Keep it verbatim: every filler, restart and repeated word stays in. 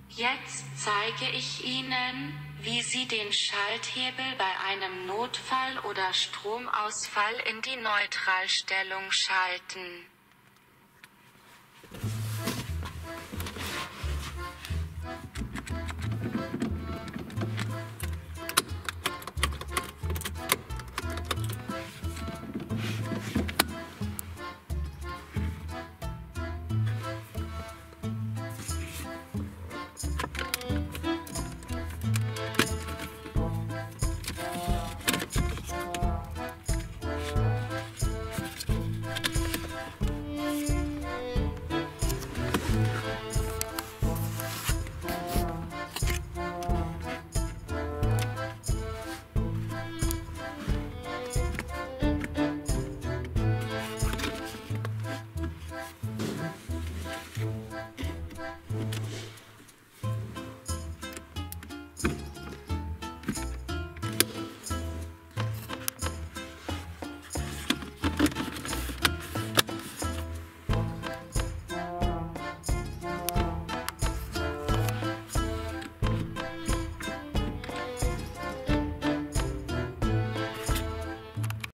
Jetzt zeige ich Ihnen, wie Sie den Schalthebel bei einem Notfall oder Stromausfall in die Neutralstellung schalten.